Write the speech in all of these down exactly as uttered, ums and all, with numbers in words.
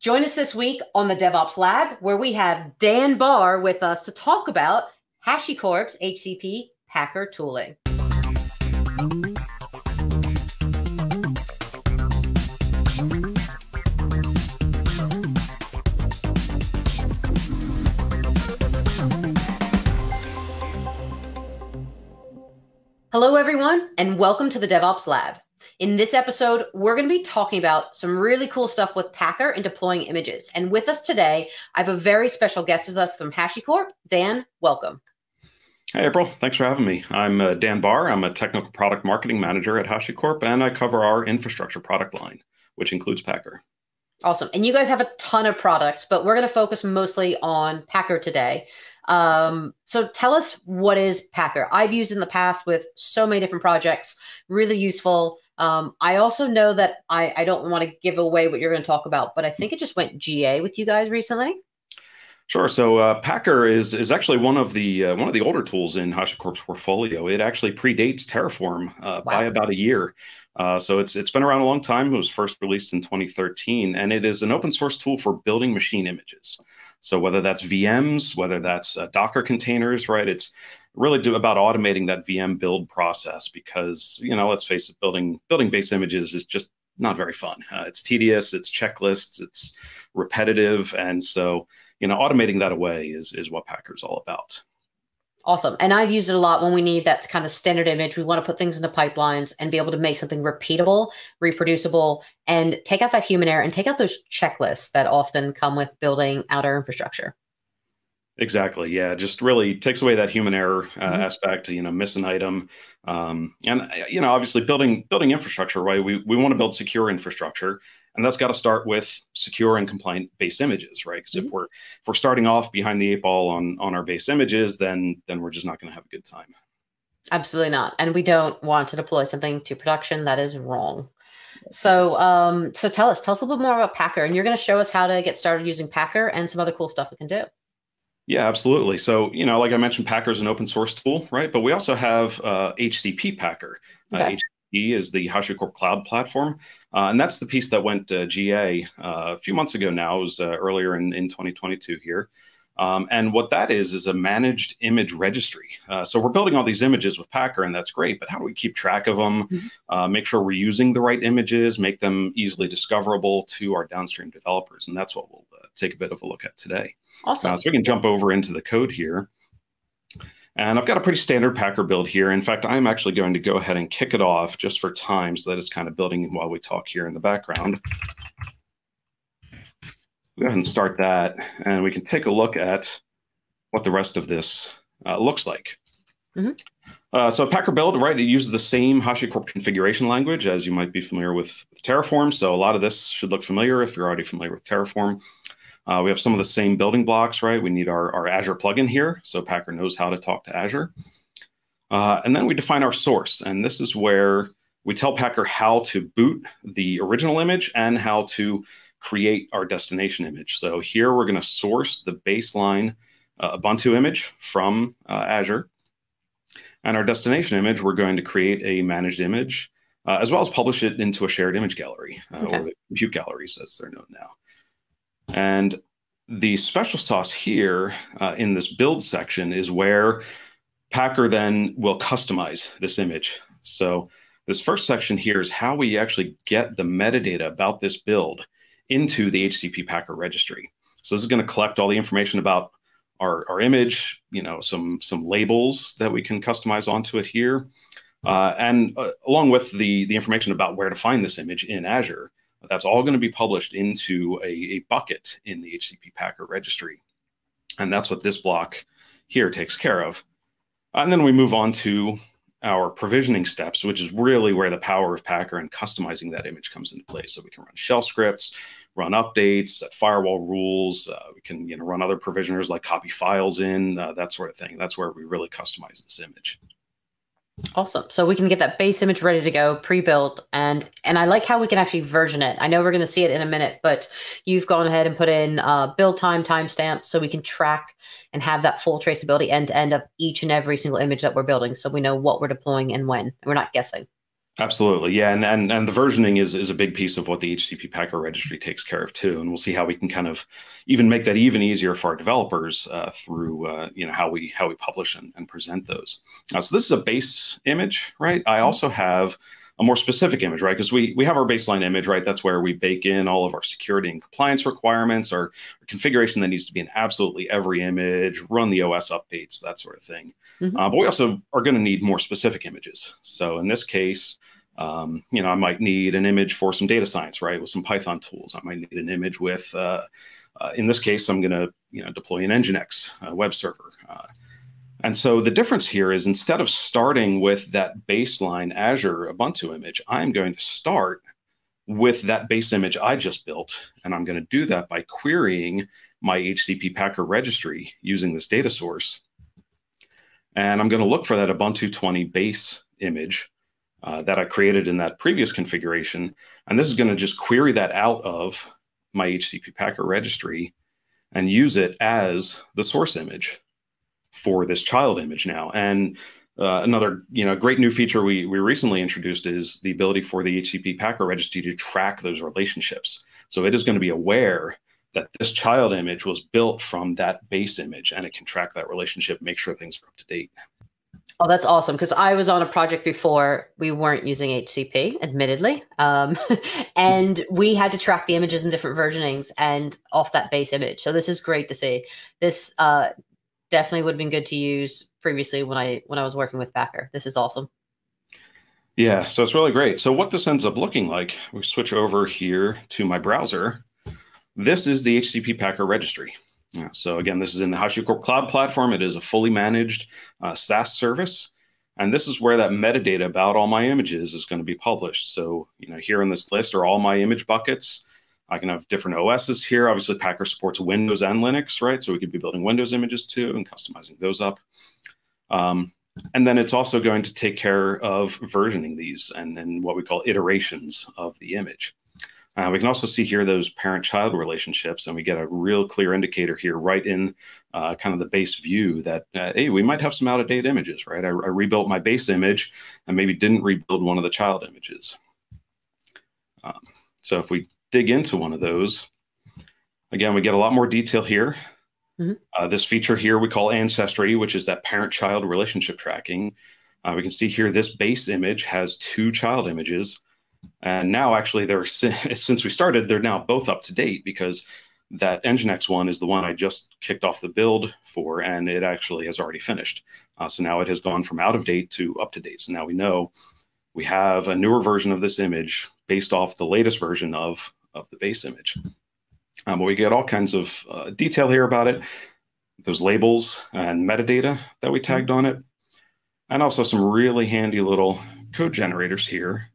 Join us this week on the DevOps Lab, where we have Dan Barr with us to talk about HashiCorp's H C P Packer tooling. Hello, everyone, and welcome to the DevOps Lab. In this episode, we're going to be talking about some really cool stuff with Packer and deploying images. And with us today, I have a very special guest with us from HashiCorp. Dan, welcome. Hey, April. Thanks for having me. I'm uh, Dan Barr. I'm a technical product marketing manager at HashiCorp, and I cover our infrastructure product line, which includes Packer. Awesome. And you guys have a ton of products, but we're going to focus mostly on Packer today. Um, so tell us, what is Packer? I've used in the past with so many different projects, really useful. Um, I also know that I, I don't want to give away what you're going to talk about, but I think it just went G A with you guys recently. Sure. So uh, Packer is is actually one of the uh, one of the older tools in HashiCorp's portfolio. It actually predates Terraform uh, wow. by about a year. Uh, so it's it's been around a long time. It was first released in twenty thirteen, and it is an open source tool for building machine images. So whether that's V Ms, whether that's uh, Docker containers, right? It's really do about automating that V M build process because, you know, let's face it, building building base images is just not very fun. Uh, it's tedious, it's checklists, it's repetitive. And so, you know, automating that away is, is what Packer's all about. Awesome. And I've used it a lot when we need that kind of standard image. We want to put things into pipelines and be able to make something repeatable, reproducible, and take out that human error and take out those checklists that often come with building out our infrastructure. Exactly. Yeah. Just really takes away that human error uh, mm-hmm. aspect, you know, miss an item. Um, and, you know, obviously building building infrastructure, right? We, we want to build secure infrastructure. And that's got to start with secure and compliant base images, right? Because mm-hmm. if we're if we're starting off behind the eight ball on on our base images, then then we're just not going to have a good time. Absolutely not. And we don't want to deploy something to production that is wrong. So um, so tell us, tell us a little bit more about Packer. And you're going to show us how to get started using Packer and some other cool stuff we can do. Yeah, absolutely. So, you know, like I mentioned, Packer is an open source tool, right? But we also have uh, H C P Packer. Okay. Uh, H C P is the HashiCorp Cloud Platform. Uh, and that's the piece that went uh, G A uh, a few months ago now. It was uh, earlier in, in twenty twenty-two here. Um, and what that is, is a managed image registry. Uh, so we're building all these images with Packer, and that's great. But how do we keep track of them, mm-hmm. uh, make sure we're using the right images, make them easily discoverable to our downstream developers? And that's what we'll uh, take a bit of a look at today. Awesome. Uh, so we can jump over into the code here. And I've got a pretty standard Packer build here. In fact, I'm actually going to go ahead and kick it off just for time so that it's kind of building while we talk here in the background. Go ahead and start that, and we can take a look at what the rest of this uh, looks like. Mm-hmm. uh, so Packer build, right, it uses the same HashiCorp configuration language as you might be familiar with, with Terraform. So a lot of this should look familiar if you're already familiar with Terraform. Uh, we have some of the same building blocks, right? We need our, our Azure plugin here, so Packer knows how to talk to Azure. Uh, and then we define our source, and this is where we tell Packer how to boot the original image and how to create our destination image. So here we're going to source the baseline uh, Ubuntu image from uh, Azure. And our destination image, we're going to create a managed image, uh, as well as publish it into a shared image gallery, uh, okay. or the compute galleries as they're known now. And the special sauce here uh, in this build section is where Packer then will customize this image. So this first section here is how we actually get the metadata about this build into the H C P Packer registry. So this is going to collect all the information about our, our image, you know, some, some labels that we can customize onto it here, uh, and uh, along with the, the information about where to find this image in Azure. That's all going to be published into a, a bucket in the H C P Packer registry. And that's what this block here takes care of. And then we move on to our provisioning steps, which is really where the power of Packer and customizing that image comes into play. So we can run shell scripts, run updates, set firewall rules. Uh, we can you know, run other provisioners like copy files in, uh, that sort of thing. That's where we really customize this image. Awesome. So we can get that base image ready to go, pre-built, and and I like how we can actually version it. I know we're going to see it in a minute, but you've gone ahead and put in uh, build time timestamp so we can track and have that full traceability end to end of each and every single image that we're building, so we know what we're deploying and when, and we're not guessing. Absolutely. Yeah. And, and, and the versioning is, is a big piece of what the H C P Packer registry takes care of too. And we'll see how we can kind of even make that even easier for our developers uh, through, uh, you know, how we, how we publish and, and present those. Uh, so this is a base image, right? I also have a more specific image, right? Because we, we have our baseline image, right? That's where we bake in all of our security and compliance requirements, our, our configuration that needs to be in absolutely every image, run the O S updates, that sort of thing. Mm-hmm. uh, but we also are going to need more specific images. So in this case, um, you know, I might need an image for some data science, right? With some Python tools. I might need an image with, uh, uh, in this case, I'm going to, you know, deploy an Nginx uh, web server. Uh, And so the difference here is instead of starting with that baseline Azure Ubuntu image, I'm going to start with that base image I just built. And I'm going to do that by querying my H C P Packer registry using this data source. And I'm going to look for that Ubuntu twenty base image uh, that I created in that previous configuration. And this is going to just query that out of my H C P Packer registry and use it as the source image for this child image now. And uh, another, you know, great new feature we, we recently introduced is the ability for the H C P Packer registry to track those relationships. So it is going to be aware that this child image was built from that base image, and it can track that relationship, make sure things are up to date. Oh, that's awesome. Because I was on a project before, we weren't using H C P, admittedly. Um, and we had to track the images in different versionings and off that base image. So this is great to see. This, uh, definitely would have been good to use previously when I when I was working with Packer. This is awesome. Yeah, so it's really great. So what this ends up looking like, we switch over here to my browser. This is the H C P Packer registry. Yeah, so again, this is in the HashiCorp Cloud Platform. It is a fully managed uh, SaaS service. And this is where that metadata about all my images is going to be published. So, you know, here in this list are all my image buckets. I can have different O Ss here. Obviously, Packer supports Windows and Linux, right? So we could be building Windows images too and customizing those up. Um, and then it's also going to take care of versioning these and, and what we call iterations of the image. Uh, we can also see here those parent-child relationships, and we get a real clear indicator here right in uh, kind of the base view that, uh, hey, we might have some out-of-date images, right? I, I rebuilt my base image and maybe didn't rebuild one of the child images. Um, so if we dig into one of those, again, we get a lot more detail here. Mm-hmm. uh, this feature here we call Ancestry, which is that parent-child relationship tracking. Uh, we can see here this base image has two child images. And now actually they're, since we started, they're now both up to date because that Nginx one is the one I just kicked off the build for, and it actually has already finished. Uh, so now it has gone from out of date to up to date. So now we know we have a newer version of this image based off the latest version of, of the base image. Um, but we get all kinds of uh, detail here about it, those labels and metadata that we tagged on it, and also some really handy little code generators here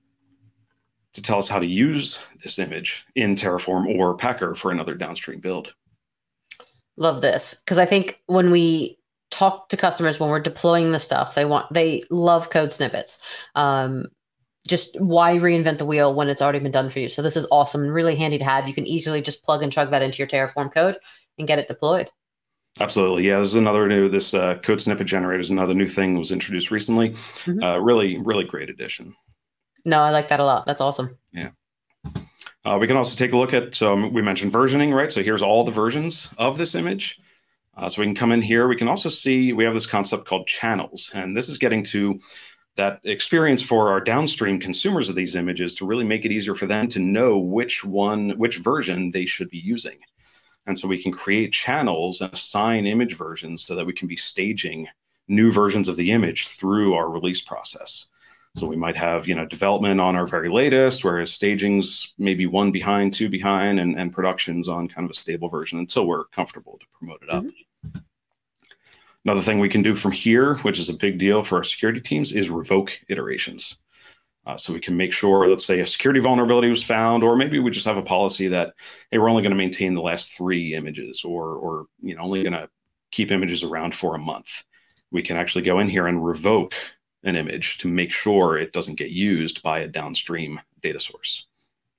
to tell us how to use this image in Terraform or Packer for another downstream build. Love this, because I think when we talk to customers, when we're deploying the stuff, they want, they love code snippets. Um, just why reinvent the wheel when it's already been done for you? So this is awesome and really handy to have. You can easily just plug and chug that into your Terraform code and get it deployed. Absolutely. Yeah, this is another new, this uh, code snippet generator is another new thing that was introduced recently. Mm-hmm. uh, really, really great addition. No, I like that a lot. That's awesome. Yeah. Uh, we can also take a look at, so we mentioned versioning, right? So here's all the versions of this image. Uh, so we can come in here. We can also see, we have this concept called channels. And this is getting to that experience for our downstream consumers of these images to really make it easier for them to know which one, which version they should be using. And so we can create channels and assign image versions so that we can be staging new versions of the image through our release process. So we might have, you know, development on our very latest, whereas staging's maybe one behind, two behind, and, and production's on kind of a stable version until we're comfortable to promote it up. Mm-hmm. Another thing we can do from here, which is a big deal for our security teams, is revoke iterations. Uh, so we can make sure, let's say a security vulnerability was found, or maybe we just have a policy that, hey, we're only going to maintain the last three images, or, or you know, only going to keep images around for a month. We can actually go in here and revoke an image to make sure it doesn't get used by a downstream data source.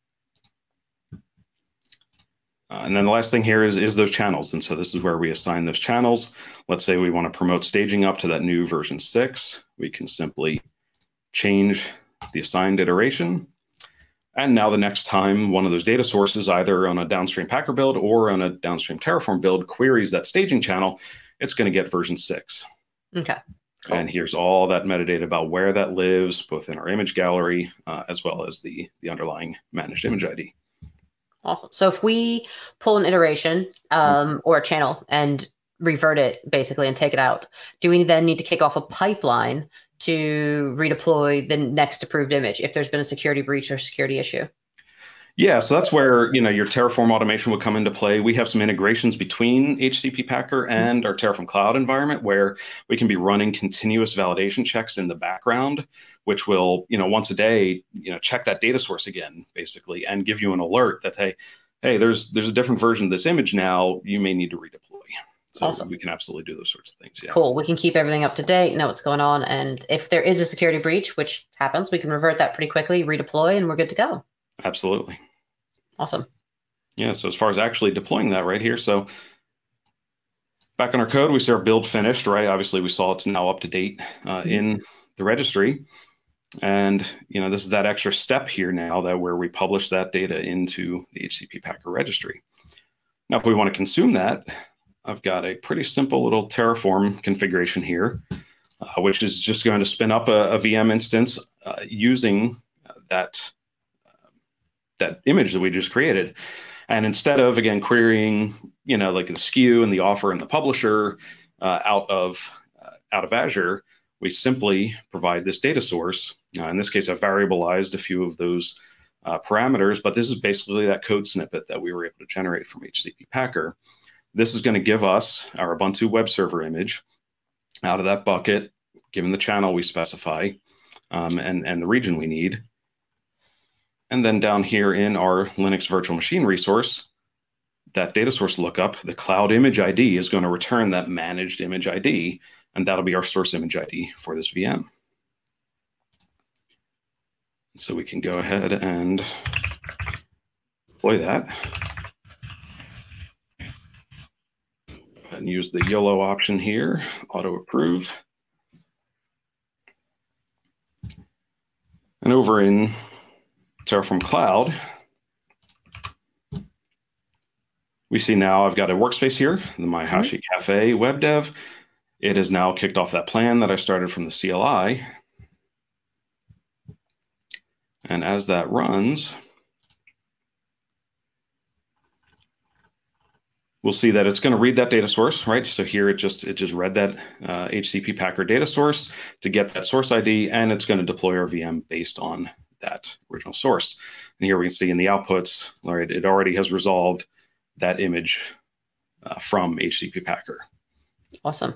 Uh, and then the last thing here is, is those channels. And so this is where we assign those channels. Let's say we want to promote staging up to that new version six. We can simply change the assigned iteration. And now the next time one of those data sources, either on a downstream Packer build or on a downstream Terraform build, queries that staging channel, it's going to get version six. Okay. Cool. And here's all that metadata about where that lives, both in our image gallery, uh, as well as the, the underlying managed image I D. Awesome. So if we pull an iteration um, or a channel and revert it basically and take it out, do we then need to kick off a pipeline to redeploy the next approved image if there's been a security breach or security issue? Yeah, so that's where, you know, your Terraform automation would come into play. We have some integrations between H C P Packer and our Terraform Cloud environment where we can be running continuous validation checks in the background, which will, you know, once a day, you know, check that data source again, basically, and give you an alert that, hey, hey, there's there's a different version of this image now. You may need to redeploy. So awesome. We can absolutely do those sorts of things. Yeah. Cool. We can keep everything up to date, know what's going on. And if there is a security breach, which happens, we can revert that pretty quickly, redeploy, and we're good to go. Absolutely. Awesome. Yeah. So as far as actually deploying that right here, so back in our code, we see our build finished, right? Obviously, we saw it's now up to date uh, mm-hmm. in the registry. And, you know, this is that extra step here now that where we publish that data into the H C P Packer registry. Now, if we want to consume that, I've got a pretty simple little Terraform configuration here, uh, which is just going to spin up a, a V M instance uh, using uh, that, uh, that image that we just created. And instead of, again, querying, you know, like the S K U and the offer and the publisher uh, out of uh, out of Azure, we simply provide this data source. Uh, in this case, I've variabilized a few of those uh, parameters, but this is basically that code snippet that we were able to generate from H C P Packer. This is going to give us our Ubuntu web server image out of that bucket, given the channel we specify um, and, and the region we need. And then down here in our Linux virtual machine resource, that data source lookup, the cloud image I D is going to return that managed image I D, and that'll be our source image I D for this V M. So we can go ahead and deploy that. And use the YOLO option here, auto approve. And over in Terraform Cloud, we see now I've got a workspace here, the MyHashi mm-hmm. Cafe web dev. It has now kicked off that plan that I started from the C L I. And as that runs, we'll see that it's going to read that data source, right? So here it just it just read that uh, H C P Packer data source to get that source I D, and it's going to deploy our V M based on that original source. And here we can see in the outputs, right, it already has resolved that image uh, from H C P Packer. Awesome.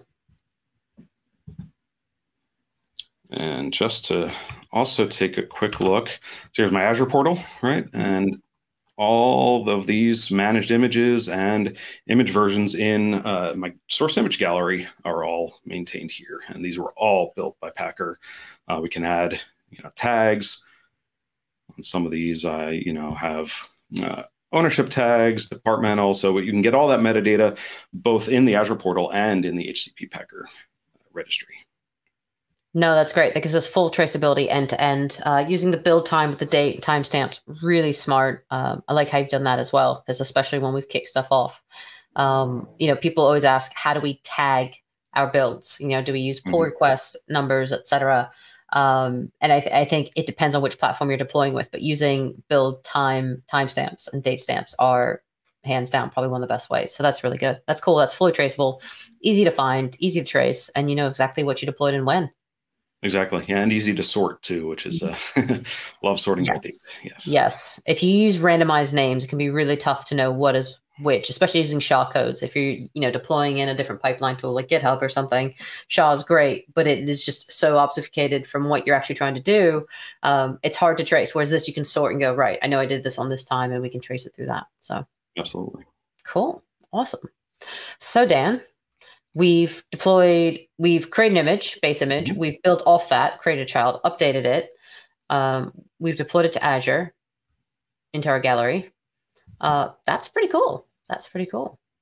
And just to also take a quick look, so here's my Azure portal, right? And all of these managed images and image versions in uh, my source image gallery are all maintained here. And these were all built by Packer. Uh, we can add, you know, tags. On some of these, I, you know, have uh, ownership tags, departmental. So you can get all that metadata both in the Azure portal and in the H C P Packer registry. No, that's great. That gives us full traceability end to end. Uh, using the build time with the date timestamps, really smart. Um, I like how you've done that as well, because especially when we've kicked stuff off, um, you know, people always ask, how do we tag our builds? You know, do we use pull mm-hmm. requests, numbers, et cetera? Um, and I, th I think it depends on which platform you're deploying with, but using build time timestamps and date stamps are hands down probably one of the best ways. So that's really good. That's cool. That's fully traceable, easy to find, easy to trace, and you know exactly what you deployed and when. Exactly. Yeah, and easy to sort too, which is uh, love sorting by date. Yes. Yes. If you use randomized names, it can be really tough to know what is which, especially using S H A codes. If you're, you know, deploying in a different pipeline tool like GitHub or something, S H A is great, but it is just so obfuscated from what you're actually trying to do. Um, it's hard to trace. Whereas this, you can sort and go, right, I know I did this on this time, and we can trace it through that. So absolutely. Cool. Awesome. So Dan, we've deployed, we've created an image, base image. Mm-hmm. We've built off that, created a child, updated it. Um, we've deployed it to Azure into our gallery. Uh, that's pretty cool. That's pretty cool.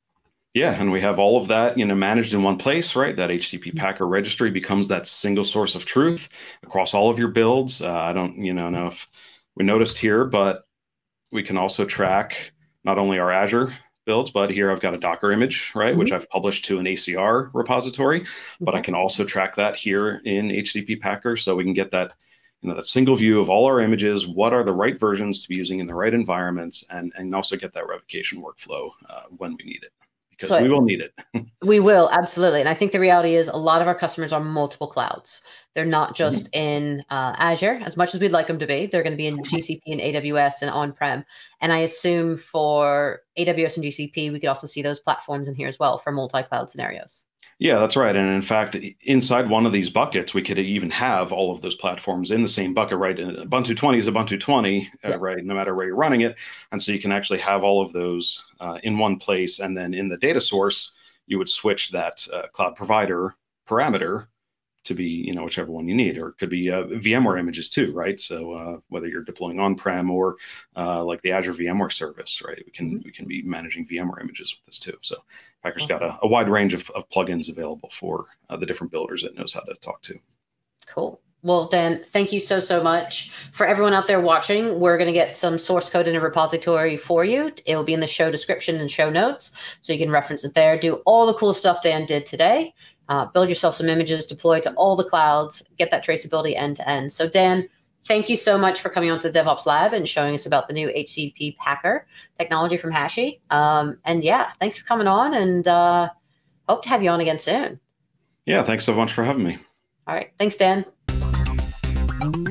Yeah, and we have all of that, you know, managed in one place, right? That H T T P Packer registry becomes that single source of truth across all of your builds. Uh, I don't, you know, know if we noticed here, but we can also track not only our Azure builds, but here I've got a Docker image, right, mm-hmm. which I've published to an A C R repository, mm-hmm. but I can also track that here in H T T P Packer, so we can get that, you know, that single view of all our images, what are the right versions to be using in the right environments, and, and also get that revocation workflow uh, when we need it. Because so we will need it. We will, absolutely. And I think the reality is a lot of our customers are multiple clouds. They're not just mm-hmm. in uh, Azure, as much as we'd like them to be. They're going to be in G C P and A W S and on-prem. And I assume for A W S and G C P, we could also see those platforms in here as well for multi-cloud scenarios. Yeah, that's right. And in fact, inside one of these buckets, we could even have all of those platforms in the same bucket, right? Ubuntu twenty is Ubuntu twenty, yeah. uh, right? No matter where you're running it. And so you can actually have all of those uh, in one place. And then in the data source, you would switch that uh, cloud provider parameter to be, you know, whichever one you need, or it could be uh, VMware images too, right? So uh, whether you're deploying on-prem or uh, like the Azure VMware service, right? We can mm-hmm. we can be managing VMware images with this too. So Packer's got a, a wide range of, of plugins available for uh, the different builders it knows how to talk to. Cool. Well, Dan, thank you so, so much. For everyone out there watching, we're going to get some source code in a repository for you. It will be in the show description and show notes, so you can reference it there. Do all the cool stuff Dan did today. Uh, build yourself some images, deploy to all the clouds, get that traceability end to end. So Dan, thank you so much for coming on to the DevOps Lab and showing us about the new H T T P Packer technology from Hashi. Um, and yeah, thanks for coming on, and uh, hope to have you on again soon. Yeah, thanks so much for having me. All right. Thanks, Dan.